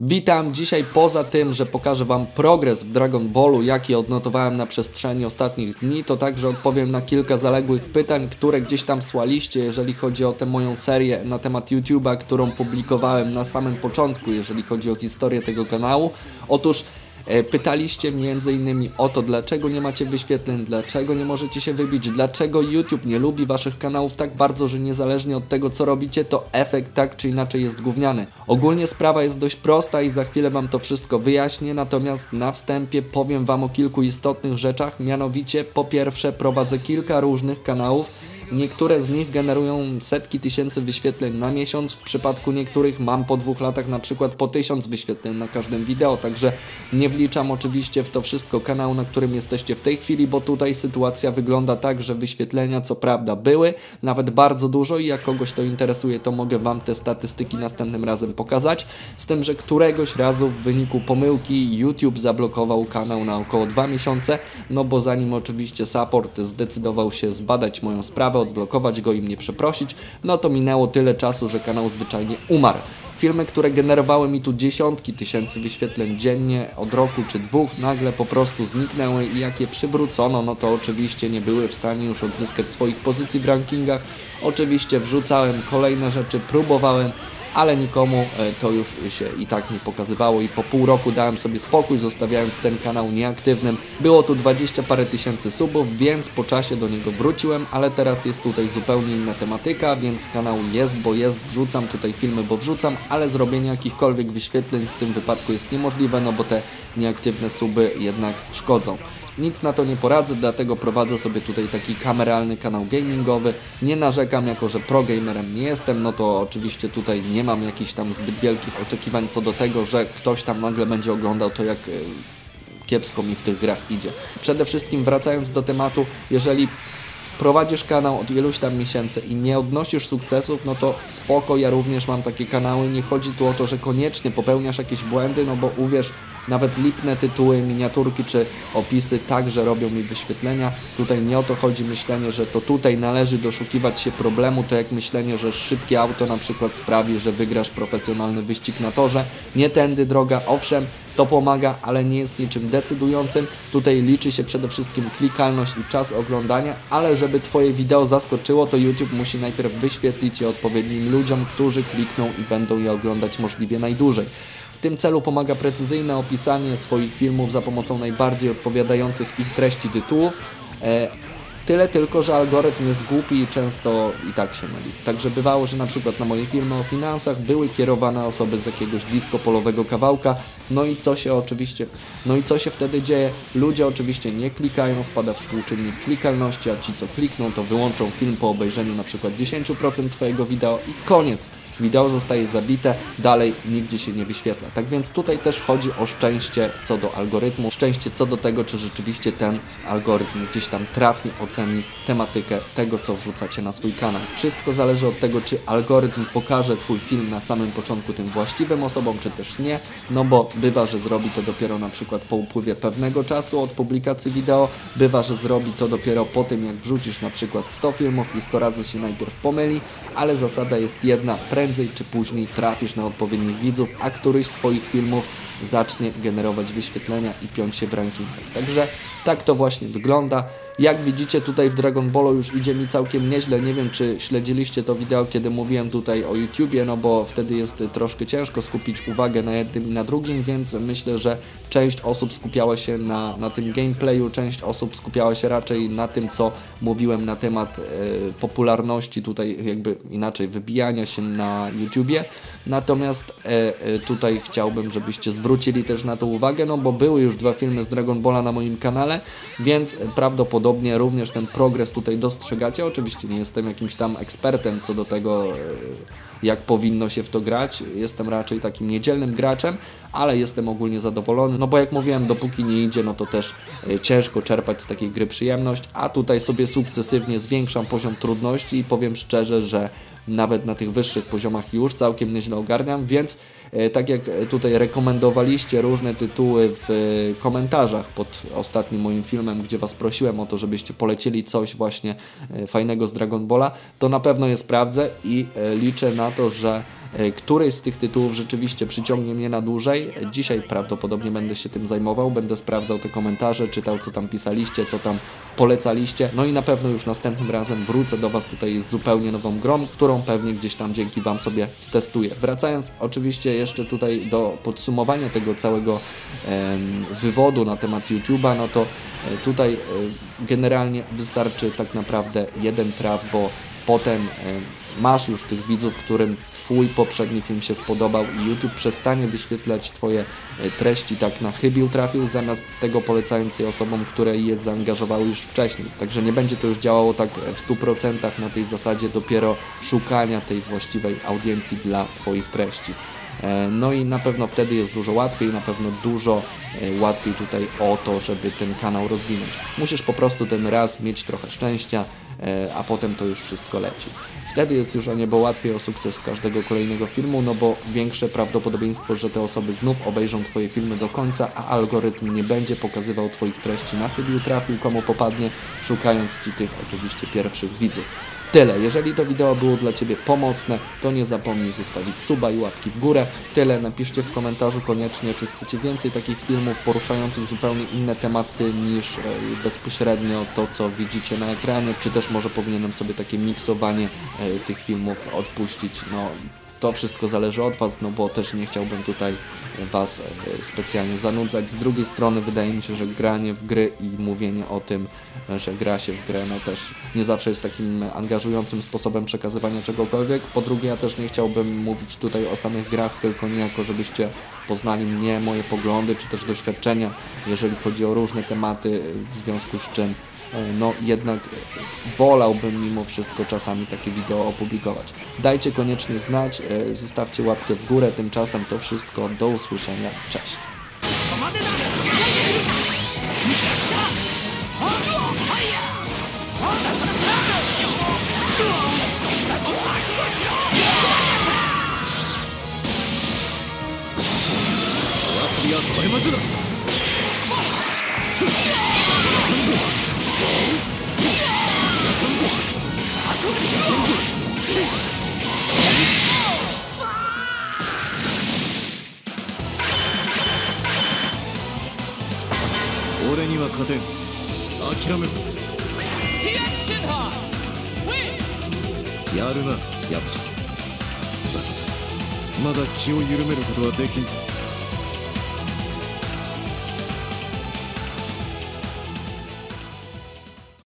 Witam, dzisiaj poza tym, że pokażę Wam progres w Dragon Ballu, jaki odnotowałem na przestrzeni ostatnich dni, to także odpowiem na kilka zaległych pytań, które gdzieś tam słaliście, jeżeli chodzi o tę moją serię na temat YouTube'a, którą publikowałem na samym początku, jeżeli chodzi o historię tego kanału. Otóż pytaliście m.in. o to, dlaczego nie macie wyświetleń, dlaczego nie możecie się wybić, dlaczego YouTube nie lubi Waszych kanałów tak bardzo, że niezależnie od tego, co robicie, to efekt tak czy inaczej jest gówniany. Ogólnie sprawa jest dość prosta i za chwilę Wam to wszystko wyjaśnię, natomiast na wstępie powiem Wam o kilku istotnych rzeczach, mianowicie po pierwsze prowadzę kilka różnych kanałów. Niektóre z nich generują setki tysięcy wyświetleń na miesiąc, w przypadku niektórych mam po 2 latach na przykład po 1000 wyświetleń na każdym wideo, także nie wliczam oczywiście w to wszystko kanału, na którym jesteście w tej chwili, bo tutaj sytuacja wygląda tak, że wyświetlenia co prawda były, nawet bardzo dużo i jak kogoś to interesuje, to mogę Wam te statystyki następnym razem pokazać, z tym, że któregoś razu w wyniku pomyłki YouTube zablokował kanał na około 2 miesiące, no bo zanim oczywiście support zdecydował się zbadać moją sprawę, odblokować go i mnie przeprosić, no to minęło tyle czasu, że kanał zwyczajnie umarł. Filmy, które generowały mi tu dziesiątki tysięcy wyświetleń dziennie od roku czy 2, nagle po prostu zniknęły i jak je przywrócono, no to oczywiście nie były w stanie już odzyskać swoich pozycji w rankingach. Oczywiście wrzucałem kolejne rzeczy, próbowałem, ale nikomu to już się i tak nie pokazywało i po pół roku dałem sobie spokój, zostawiając ten kanał nieaktywnym. Było tu 20 parę tysięcy subów, więc po czasie do niego wróciłem, ale teraz jest tutaj zupełnie inna tematyka, więc kanał jest, bo jest, wrzucam tutaj filmy, bo wrzucam, ale zrobienie jakichkolwiek wyświetleń w tym wypadku jest niemożliwe, no bo te nieaktywne suby jednak szkodzą. Nic na to nie poradzę, dlatego prowadzę sobie tutaj taki kameralny kanał gamingowy. Nie narzekam, jako że pro-gamerem nie jestem, no to oczywiście tutaj nie mam jakichś tam zbyt wielkich oczekiwań co do tego, że ktoś tam nagle będzie oglądał to, jak kiepsko mi w tych grach idzie. Przede wszystkim wracając do tematu, jeżeli prowadzisz kanał od iluś tam miesięcy i nie odnosisz sukcesów, no to spoko, ja również mam takie kanały, nie chodzi tu o to, że koniecznie popełniasz jakieś błędy, no bo uwierz, nawet lipne tytuły, miniaturki czy opisy także robią mi wyświetlenia. Tutaj nie o to chodzi myślenie, że to tutaj należy doszukiwać się problemu, to jak myślenie, że szybkie auto na przykład sprawi, że wygrasz profesjonalny wyścig na torze. Nie tędy droga, owszem, to pomaga, ale nie jest niczym decydującym. Tutaj liczy się przede wszystkim klikalność i czas oglądania, ale żeby Twoje wideo zaskoczyło, to YouTube musi najpierw wyświetlić je odpowiednim ludziom, którzy klikną i będą je oglądać możliwie najdłużej. W tym celu pomaga precyzyjne opisanie swoich filmów za pomocą najbardziej odpowiadających ich treści tytułów. Tyle tylko, że algorytm jest głupi i często i tak się myli. Także bywało, że na przykład na moje filmy o finansach były kierowane osoby z jakiegoś disco-polowego kawałka, no i co się wtedy dzieje? Ludzie oczywiście nie klikają, spada współczynnik klikalności, a ci co klikną, to wyłączą film po obejrzeniu na przykład 10% Twojego wideo i koniec. Wideo zostaje zabite, dalej nigdzie się nie wyświetla. Tak więc tutaj też chodzi o szczęście co do algorytmu, szczęście co do tego, czy rzeczywiście ten algorytm gdzieś tam trafnie oceni tematykę tego, co wrzucacie na swój kanał. Wszystko zależy od tego, czy algorytm pokaże Twój film na samym początku tym właściwym osobom, czy też nie, no bo bywa, że zrobi to dopiero na przykład po upływie pewnego czasu od publikacji wideo, bywa, że zrobi to dopiero po tym, jak wrzucisz na przykład 100 filmów i 100 razy się najpierw pomyli, ale zasada jest jedna, prędzej czy później trafisz na odpowiednich widzów, a któryś z Twoich filmów zacznie generować wyświetlenia i piąć się w rankingach. Także tak to właśnie wygląda. Jak widzicie, tutaj w Dragon Ballu już idzie mi całkiem nieźle. Nie wiem, czy śledziliście to wideo, kiedy mówiłem tutaj o YouTubie, no bo wtedy jest troszkę ciężko skupić uwagę na jednym i na drugim, więc myślę, że część osób skupiała się na tym gameplayu, część osób skupiała się raczej na tym, co mówiłem na temat popularności, tutaj jakby inaczej wybijania się na YouTubie. Natomiast tutaj chciałbym, żebyście zwrócili też na to uwagę, no bo były już 2 filmy z Dragon Balla na moim kanale, więc prawdopodobnie również ten progres tutaj dostrzegacie. Oczywiście nie jestem jakimś tam ekspertem co do tego, jak powinno się w to grać. Jestem raczej takim niedzielnym graczem, ale jestem ogólnie zadowolony, no bo jak mówiłem, dopóki nie idzie, no to też ciężko czerpać z takiej gry przyjemność, a tutaj sobie sukcesywnie zwiększam poziom trudności i powiem szczerze, że nawet na tych wyższych poziomach już całkiem nieźle ogarniam, więc tak jak tutaj rekomendowaliście różne tytuły w komentarzach pod ostatnim moim filmem, gdzie Was prosiłem o to, żebyście polecili coś właśnie fajnego z Dragon Balla, to na pewno je sprawdzę i liczę na to, że któryś z tych tytułów rzeczywiście przyciągnie mnie na dłużej. Dzisiaj prawdopodobnie będę się tym zajmował, będę sprawdzał te komentarze, czytał co tam pisaliście, co tam polecaliście, no i na pewno już następnym razem wrócę do Was tutaj z zupełnie nową grą, którą pewnie gdzieś tam dzięki Wam sobie stestuję. Wracając oczywiście jeszcze tutaj do podsumowania tego całego wywodu na temat YouTube'a, no to tutaj generalnie wystarczy tak naprawdę jeden traf, bo potem masz już tych widzów, którym Twój poprzedni film się spodobał i YouTube przestanie wyświetlać Twoje treści tak na chybił trafił, zamiast tego polecając je osobom, które je zaangażowały już wcześniej. Także nie będzie to już działało tak w 100% na tej zasadzie dopiero szukania tej właściwej audiencji dla Twoich treści. No i na pewno wtedy jest dużo łatwiej, na pewno dużo łatwiej tutaj o to, żeby ten kanał rozwinąć. Musisz po prostu ten raz mieć trochę szczęścia, a potem to już wszystko leci. Wtedy jest już o niebo łatwiej o sukces każdego kolejnego filmu, no bo większe prawdopodobieństwo, że te osoby znów obejrzą Twoje filmy do końca, a algorytm nie będzie pokazywał Twoich treści na chybił trafił, komu popadnie, szukając Ci tych oczywiście pierwszych widzów. Tyle. Jeżeli to wideo było dla Ciebie pomocne, to nie zapomnij zostawić suba i łapki w górę. Tyle. Napiszcie w komentarzu koniecznie, czy chcecie więcej takich filmów poruszających zupełnie inne tematy niż bezpośrednio to, co widzicie na ekranie, czy też może powinienem sobie takie miksowanie tych filmów odpuścić. No, to wszystko zależy od Was, no bo też nie chciałbym tutaj Was specjalnie zanudzać. Z drugiej strony wydaje mi się, że granie w gry i mówienie o tym, że gra się w grę, no też nie zawsze jest takim angażującym sposobem przekazywania czegokolwiek. Po drugie, ja też nie chciałbym mówić tutaj o samych grach, tylko niejako, żebyście poznali mnie, moje poglądy, czy też doświadczenia, jeżeli chodzi o różne tematy, w związku z czym no jednak wolałbym mimo wszystko czasami takie wideo opublikować. Dajcie koniecznie znać, zostawcie łapkę w górę, tymczasem to wszystko, do usłyszenia, cześć! 俺には勝てん。諦めろ。やるな、やっちゃ。まだ気を緩めることはできんぞ。